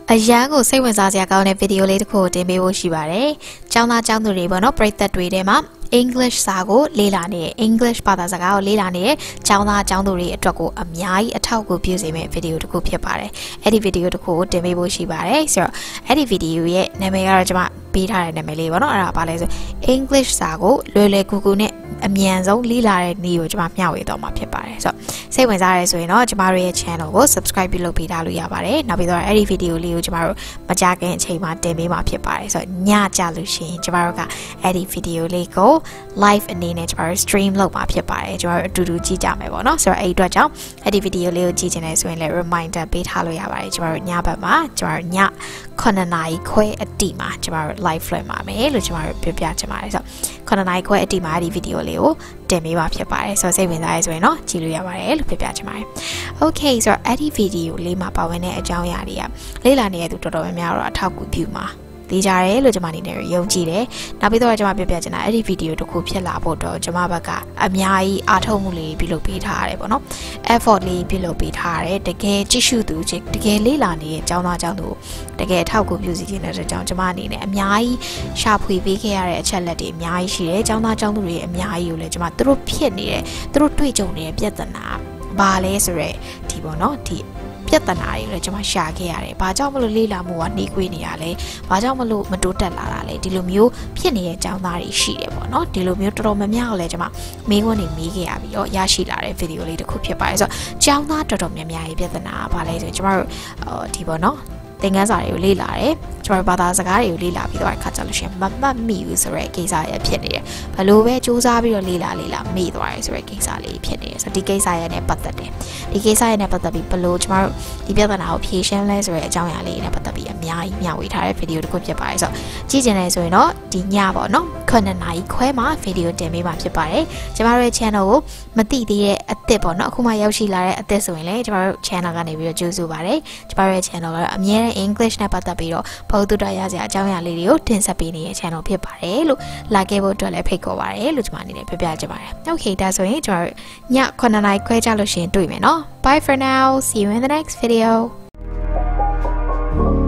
အရန်ကိုစိတ်ဝင်စားစရာကောင်းတဲ့ဗီဒီယိုလေးတစ်ခုကိုတင်ပေးဖို့ရှိပါတယ်။ကျောင်းသားကျောင်းသူတွေပေါ့နော်ပရိသတ်တွေထဲမှာ English စာကိုလေ့လာနေတဲ့ English ဘာသာစကားကိုလေ့လာနေတဲ့ကျောင်းသားကျောင်းသူတွေအတွက်ကိုအများကြီးအထောက်အကူပြုစေမယ့်ဗီဒီယိုတစ်ခုဖြစ်ပါတယ်။အဲ့ဒီဗီဒီယိုတစ်ခုကိုတင်ပေးဖို့ရှိပါတယ်။ဆိုတော့အဲ့ဒီဗီဒီယိုရဲ့နာမည်ကတော့ကျွန်မပေးထားတဲ့နာမည်လေးပေါ့နော်။အဲ့ဒါဘာလဲဆို English စာကိုလွယ်လွယ်ကူကူနဲ့အမြန်ဆုံးလေ့လာတဲ့နည်းကိုကျွန်မမျှဝေတော့မှာဖြစ်ပါတယ်ဆိုတော့စိတ်ဝင်စားရဲဆိုရင်တော့ကျမတို့ရဲ့ channel ကို subscribe ပြုလုပ်ပေးထားလို့ရပါတယ်နောက်ပြီးတော့အဲ့ဒီဗီဒီယိုလေးကိုကျမတို့မကြာခင်အချိန်မှာတင်ပေးမှာဖြစ်ပါတယ်ဆိုတော့ညကြလို့ရှိရင်ကျမတို့ကအဲ့ဒီဗီဒီယိုလေးကို live အနေနဲ့ကျမတို့ stream လုပ်မှာဖြစ်ပါတယ်ကျမတို့အတူတူကြည့်ကြမယ်ပေါ့နော်ဆိုတော့အဲ့ဒီအတွက်ကြောင့်အဲ့ဒီဗီဒီယိုလေးကိုကြည့်ချင်တယ်ဆိုရင်လည်း reminder ပေးထားလို့ရပါတယ်ကျမတို့ညဘက်မှာကျမတို့ည9နာရီခွဲအတိမှာကျမတို့ live လွှင့်ပါမယ်လို့ကျမတို့ပြောပြချင်ပါတယ်ဆိုတော့9နာရီခွဲအတိမှာအဲ့ဒီဗီဒီယိုလေးကိုတင်ပေးပါဖြစ်ပါတယ်ဆိုတော့စိတ်ဝင်စားရဲဆိုရင်တော့ကြည့်လို့ရပါတယ်လို့ပြောပြချင်ပါတယ် Okay ဆိုတော့အဲ့ဒီဗီဒီယိုလေးမှာပါဝင်တဲ့အကြောင်းအရာတွေကလေ့လာနေတဲ့သူတော်တော်များများတော့အထောက်အကူပြုမှာသိကြတယ်လို့ကျွန်မအနေနဲ့ယုံကြည်တယ်နောက်ပြီးတော့ကျွန်မပြောပြချင်တာအဲ့ဒီဗီဒီယိုတစ်ခုဖြစ်လာဖို့တော့ကျွန်မဘက်ကအများကြီးအားထုတ်မှုလေးပြုလုပ်ပေးထားရတယ်ပေါ့နော် effort လေးပြုလုပ်ပေးထားရတယ်တကယ်ကြည့်ရှုသူတကယ်လေ့လာနေတဲ့ကျောင်းသားကျောင်းသူတကယ်အထောက်အကူပြုစီခြင်းတဲ့အကြောင်းကျွန်မအနေနဲ့အများကြီးရှာဖွေပေးခဲ့ရတဲ့အချက်လက်တွေအများကြီးရှိတယ်ကျောင်းသားကျောင်းသူတွေအများကြီးကိုလည်းကျွန်မသူတို့ဖြစ်နေတဲ့သူတို့တွေ့ကြုံနေတဲ့ပြဿနာဘာလဲဆိုရဲဒီပေါ့နော်ဒီပြဿနာတွေလည်းကျွန်မရှာခဲ့ရတယ်။ဘာကြောင့်မလို့လေ့လာမှုကနှီးကွေးနေရလဲ။ဘာကြောင့်မလို့မတိုးတက်လာတာလဲ။ဒီလိုမျိုးဖြစ်နေတဲ့အကြောင်းသားတွေရှိတယ်ပေါ့နော်။ဒီလိုမျိုးတော်တော်များများကိုလည်းကျွန်မမေးခွန်းတွေမေးခဲ့ရပြီးတော့ရရှိလာတဲ့ဗီဒီယိုလေးတစ်ခုဖြစ်ပါတယ်။ဆိုတော့ကျောင်းသားတော်တော်များများရဲ့ပြဿနာကဘာလဲဆိုရင်ကျွန်မတို့ဒီပေါ့နော်သင်ခန်းစာတွေကိုလေ့လာတယ်ကျွန်တော်ဘာသာစကားတွေကိုလေ့လာပြီးတော့အခါကျလို့ရှိရင်မမှတ်မိဘူးဆိုတဲ့ကိစ္စရဖြစ်နေတယ်ဘလို့ပဲစူးစမ်းပြီးတော့လေ့လာမေ့သွားတယ်ဆိုတဲ့ကိစ္စလေးဖြစ်နေတယ်ဆိုတော့ဒီကိစ္စရနဲ့ပတ်သက်တယ်ဒီကိစ္စရနဲ့ပတ်သက်ပြီးဘလို့ကျွန်တော်တို့ဒီပြဿနာကိုဖြေရှင်းလဲဆိုတဲ့အကြောင်းအရာလေးနဲ့ပတ်သက်ပြီးအများကြီးမျှဝေထားတဲ့ဗီဒီယိုတစ်ခုဖြစ်ပါတယ်ဆိုတော့ကြည့်ချင်တယ်ဆိုရင်တော့ဒီညပေါ့နော်9နာရီခွဲမှာဗီဒီယိုတင်ပေးမှာဖြစ်ပါတယ်ကျွန်တော်ရဲ့ channel ကိုမသိသေးတဲ့အသစ်ပေါ့နော်အခုမှရောက်ရှိလာတဲ့အသစ်ဆိုရင်လည်းကျွန်တော်တို့ channel ကနေပြီးတော့ကြိုးဆိုပါတယ်ကျွန်တော်ရဲ့ channel ကတော့အမြဲတမ်း English နဲ့ပတ်သက်ပြီးတော့ဘုသူတော်ရစရာအကြောင်းအရာလေးတွေကိုတင်ဆက်ပေးနေတဲ့ channel ဖြစ်ပါတယ်လို့လာခဲ့ဖို့အတွက်လည်းဖိတ်ခေါ်ပါတယ်လို့ကျွန်မအနေနဲ့ပြောပြချင်ပါတယ် Okay ဒါဆိုရင်ကျွန်တော်ည9နာရီခွဲကြလို့ရှိရင်တွေ့မယ်နော် Bye for now see you in the next video